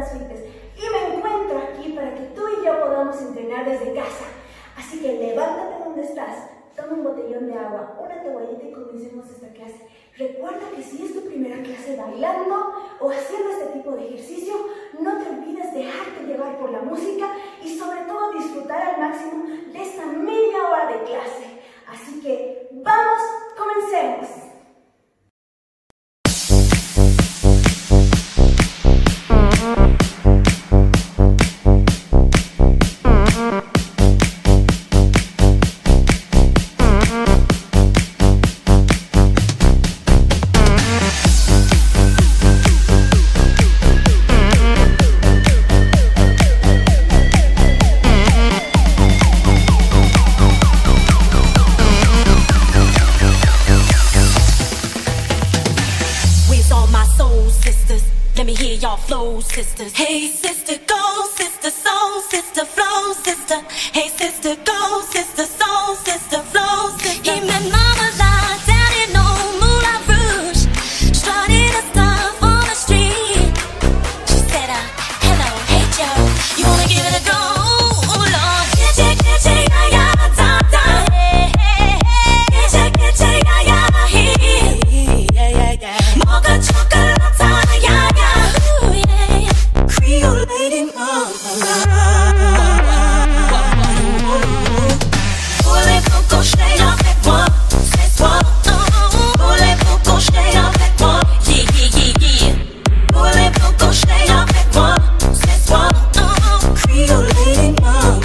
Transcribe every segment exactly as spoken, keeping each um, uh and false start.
CrossFitness y me encuentro aquí para que tú y yo podamos entrenar desde casa. Así que levántate donde estás, toma un botellón de agua, una toallita y comencemos esta clase. Recuerda que si es tu primera clase bailando o haciendo este tipo de ejercicio, no te olvides dejarte llevar por la música y sobre todo disfrutar al máximo de esta media hora de clase. Así que vamos, comencemos. Sisters, hey sister, go sister, soul sister, flow sister, hey sister, go sister, soul sister, flow sister. Y met mama la daddy no Moulin Rouge, strutting her stuff on the street. She said, uh, hello, hey Joe, you wanna give it a go? Oh Lord, kitche, kitche, ya ya, da da, hey hey hey, kitche, kitche, ya ya, hey, yeah yeah yeah, mocha chocolate, ya ya. Creole lady mama, voulez-vous coucher avec moi ce soir? Voulez-vous coucher avec moi? Yeah yeah yeah yeah. Voulez-vous coucher avec moi ce soir? Creole lady mama.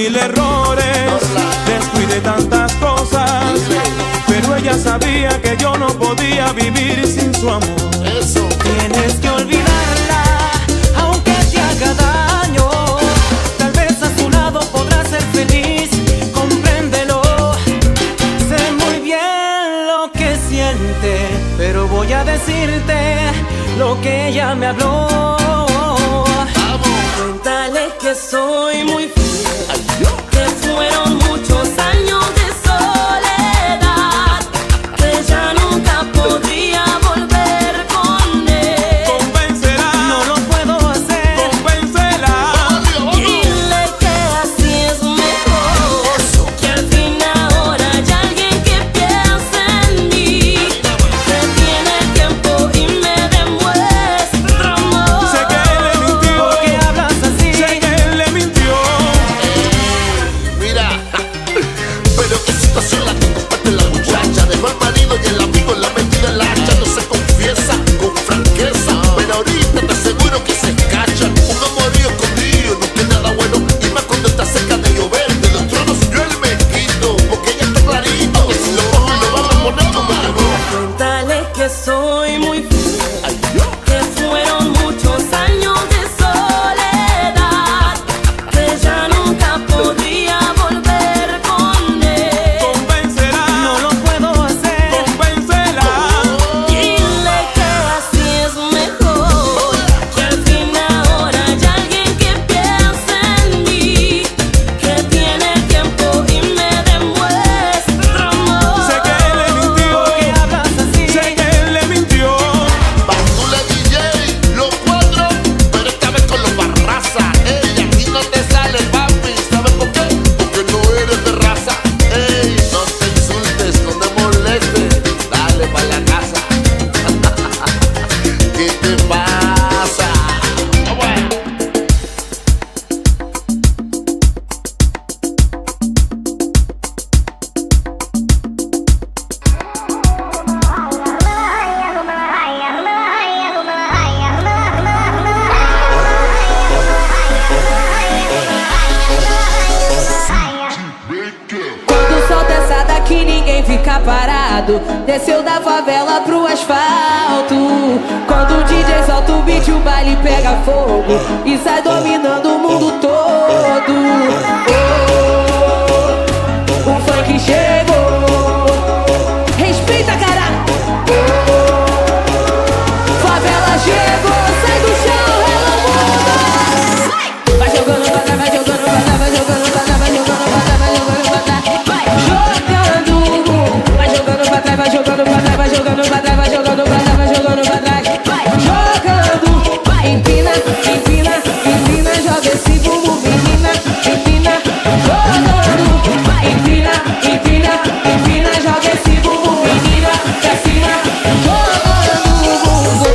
mil errores, descuidé tantas cosas, pero ella sabía que yo no podía vivir sin su amor. Eso. Tienes que olvidarla, aunque te haga daño. Tal vez a su lado podrás ser feliz, compréndelo. Sé muy bien lo que siente, pero voy a decirte lo que ella me habló. Cuéntale que soy muy fiel, que fueron muchos años de soledad, que ya nunca podría volver con él. Convéncela, no lo puedo hacer. Convéncela, dile que así es mejor, que al fin ahora hay alguien que piensa en mí, que tiene tiempo y me demuestra amor. Sé que él le mintió, porque hablas así. Sé que él le mintió. Mira, pero qué situación la que comparte la muchacha. Dejó al marido y el amigo la metida en la hacha. No se confiesa con franqueza, pero ahorita te aseguro que se cacha. Un amorío escondido no tiene nada bueno, y más cuando está cerca de llover. De los tronos yo él me quito, porque ella está clarito. Si lo cojo y lo vamos a poner como algo. Cuéntale que soy muy fiel, que fueron muchos años de soledad, que ya nunca podría volver con él. Convéncela, no lo puedo hacer. Convéncela, dile que así es mejor, que al fin ahora hay alguien que piensa en mí, que tiene tiempo y me demuestra amor. Sé que él le mintió, porque hablas así. Sé que él le mintió. Bandula D J, los cuatro, pero esta vez con los Barraza. Ey, aquí no te sale, papi. ¿Sabes por qué? Porque no eres de raza. Ey, no te insultes, no te molestes. Dale pa' la casa. ¿Qué te pasa? Ah, bueno. Quando o sol dessa daqui ninguém fica parado. Desceu da favela pro asfalto. Quando o D J solta o beat, o baile pega fogo e sai dominando o mundo todo. Oh, o funk chegou. Respeita, cara. Favela chegou, sai do chão, ela muda. Vai jogando pra trás, vai jogando pra trás, vai jogando pra trás, vai jogando pra trás, vai jogando pra trás. Jogando, vai jogando pra trás, vai jogando pra trás, vai jogando pra trás, vai jogando pra trás, vai jogando pra trás. Jogando, empina, empina, empina, joga esse bumbum, menina, empina. Jogando, empina, empina, empina, joga esse bumbum, menina, pra cima. Jogando o bumbum.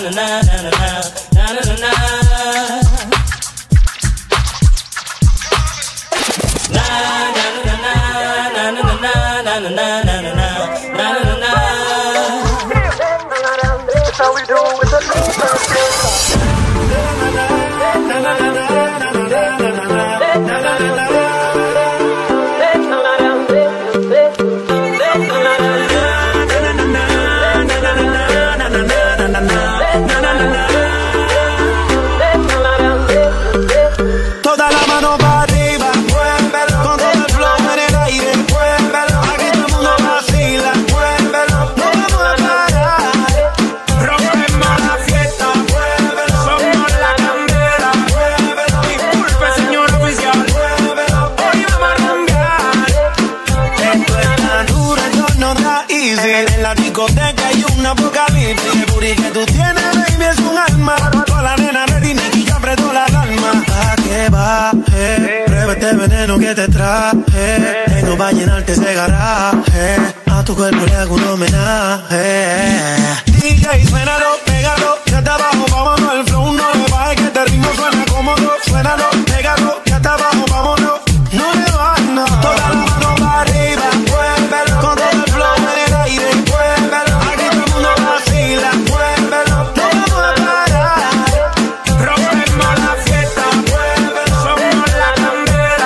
Que te traje, tengo pa' llenarte ese garaje. A tu cuerpo le hago un homenaje. D J, suénalo, pégalo, ya está abajo, vámonos. El flow no le baje, que este ritmo suena cómodo. Suénalo, pégalo, ya está abajo, vámonos. No le bajes, no. Toda la mano para arriba, muévelo. Con todo el flow en el aire, muévelo. Aquí todo el mundo vacila, muévelo. No vamos a parar, rompemos la fiesta, muévelo. Somos la candela.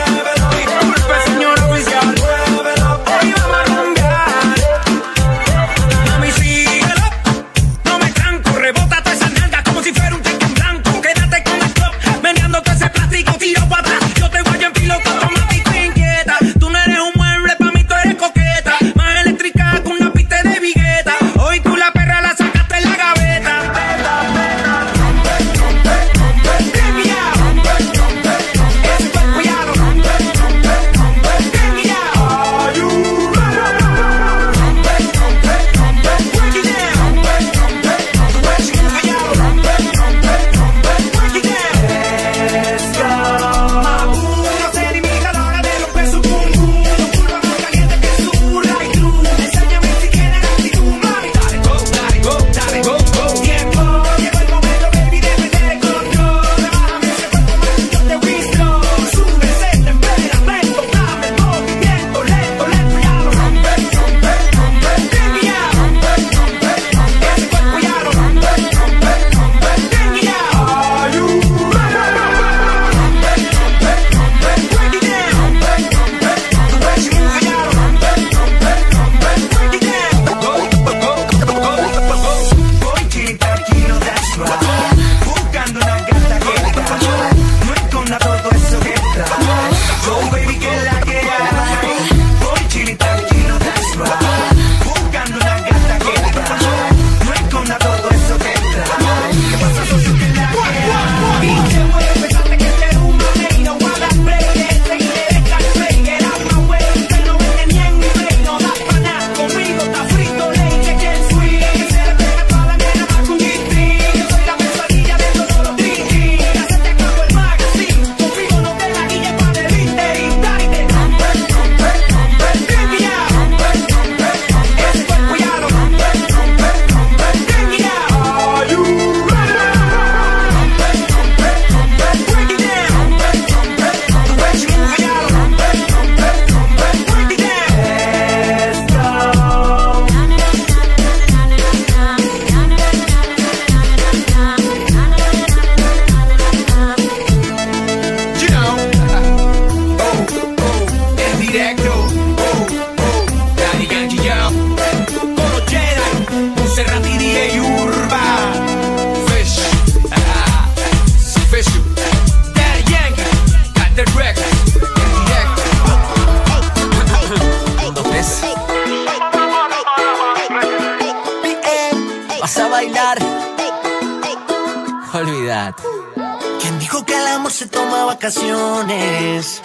Olvídate. ¿Quién dijo que el amor se toma vacaciones?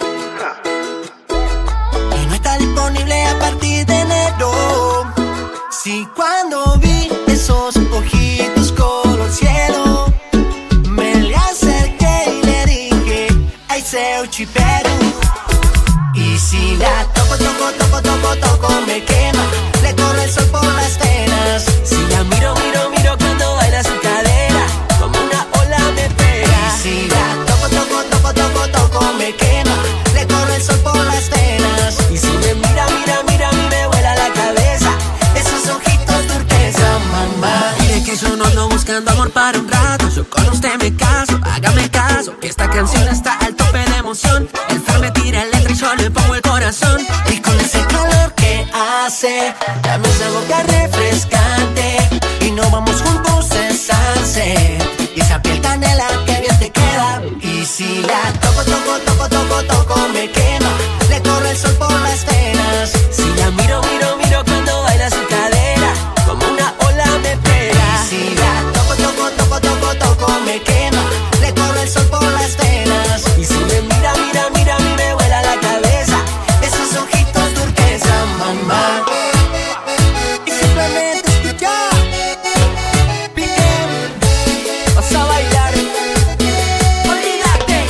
Y no está disponible a partir de enero. Si cuando vi esos ojitos color cielo, me le acerqué y le dije, ay, Seuchi Perú. Y si la toco, toco, toco, toco, toco, me quema, le corre el sol por las venas. Si la miro, miro, miro cuando baila su cara. corazón y con ese calor que hace, dame esa boca refrescante y no vamos juntos a cesarse. Y esa piel canela que bien te queda. Y si la toco, toco, toco, toco, toco, me quema, le corre el sol por las venas. Si la miro, miro, miro cuando baila su cadera, como una ola me pega. Y si la toco, toco, toco, toco, toco, me quema, le corre el sol por las venas. Y si me mira, mira, mira, a mí me vuela la cabeza esos ojitos turquesa, mamá. Y simplemente escucha, pique, vas a bailar, olvídate.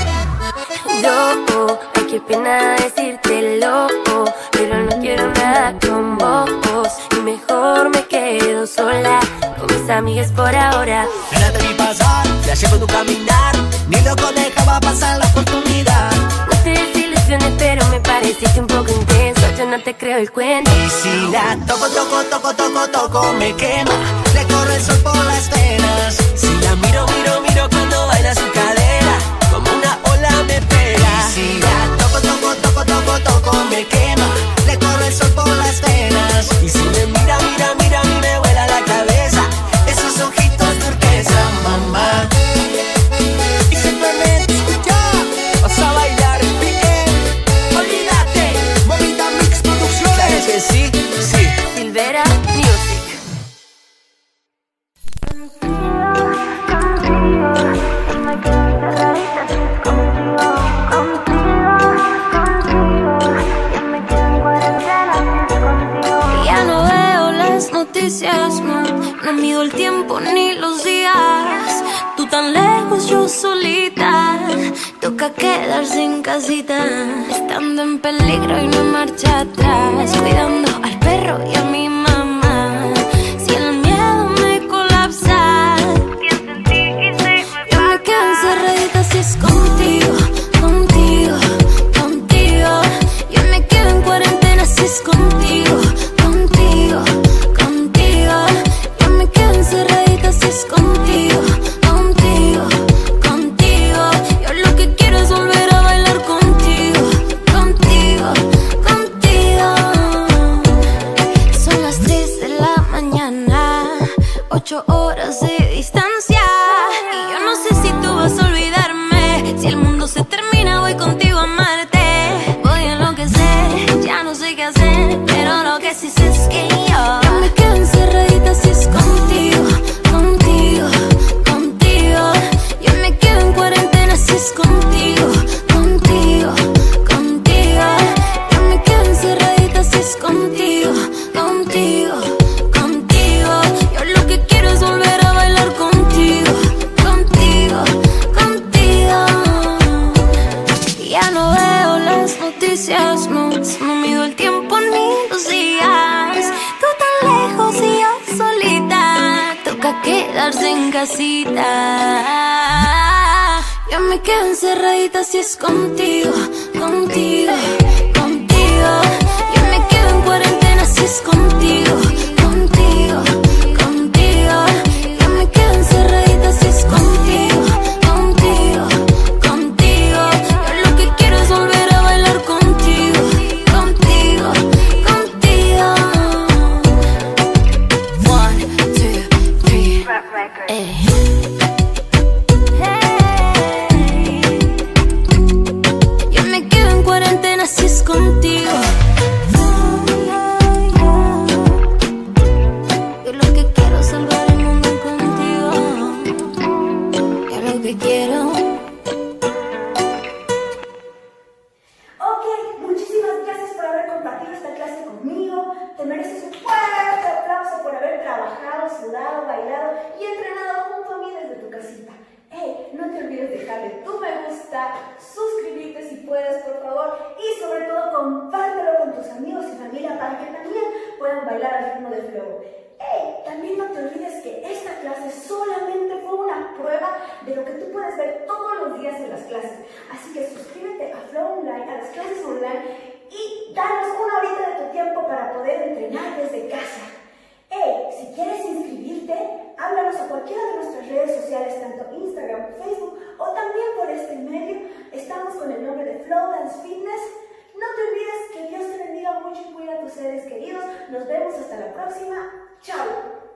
Yo, ay, qué pena decírtelo, pero no quiero nada con vos y mejor me quedo sola con mis amigas por ahora. Ya te vi pasar, ya llevo tu caminar, ni loco dejaba pasar la oportunidad. No te desilusiones, pero me pareciste un poco intenso, yo no te creo el cuento. Y si la toco, toco, toco, toco, toco, me quema, le corre el sol por las venas. Si la miro, miro, miro cuando baila su cadera, como una ola me pega. Y si la toco, toco, toco, toco, toco, me quema, le corre el sol por las venas. Y si me mira, mira, mira, a mí me vuela la cabeza esos ojitos turquesa, mamá. Y simplemente escucha, vas a bailar bien, olvídate. Bonita Mix Producciones. Claro que sí, sí. Silvera Music. Ya no veo las noticias, no, no mido el tiempo ni los días. Tú tan lejos, yo solita. Toca quedarse en casita, estando en peligro y no marcha atrás, cuidando al perro y a mi mamá. Si el miedo me colapsa, pienso en ti y sé que yo me quedo encerradita si es contigo, contigo, contigo. Yo me quedo en cuarentena si es contigo, contigo, contigo. Yo me quedo encerradita si es contigo, contigo, contigo. Yo lo que quiero es volver a bailar contigo, contigo, contigo. Son las tres de la mañana, ocho horas de distancia, y yo no sé si tú vas a olvidarme. Si el mundo se termina, voy contigo a amarte. Voy a enloquecer, ya no sé qué hacer, pero lo que sí sé es que yo, yo me quedo encerradita si es contigo, contigo, contigo. Yo me quedo en cuarentena si es contigo, contigo, contigo. Yo me quedo encerradita si es contigo, contigo, contigo. Yo lo que quiero es volver a bailar contigo, contigo, contigo. Ya no veo las noticias, no, no mido el tiempo ni los días. Tú tan lejos y yo solita, toca quedarse en casita. Yo me quedo encerradita si es contigo, contigo, contigo. Yo me quedo en cuarentena si es contigo, contigo, contigo. Yo me quedo encerradita si es contigo, contigo, contigo. Yo lo que quiero es volver a bailar contigo, contigo, contigo. One, two, three, eh. Yo me quedo en cuarentena si es contigo. Yo lo que quiero es salvar el mundo contigo. Yo lo que quiero. Ok, muchísimas gracias por haber compartido esta clase conmigo. Te mereces un fuerte aplauso por haber trabajado, sudado, bailado y entrenado junto a mí desde tu casita. Hey, no te olvides de dejarle tu me gusta, suscribirte si puedes, por favor, y sobre todo compártelo con tus amigos y familia para que también puedan bailar al ritmo de Flow. Hey, también no te olvides que esta clase solamente fue una prueba de lo que tú puedes ver todos los días en las clases. Así que suscríbete a Flow Online, a las clases online, y danos una horita de tu tiempo para poder entrenar desde casa. Hey, si quieres inscribirte, háblanos a cualquiera de nuestras redes sociales, tanto Instagram, Facebook o también por este medio. Estamos con el nombre de Flow Dance Fitness. No te olvides seres queridos. Nos vemos hasta la próxima. Chao.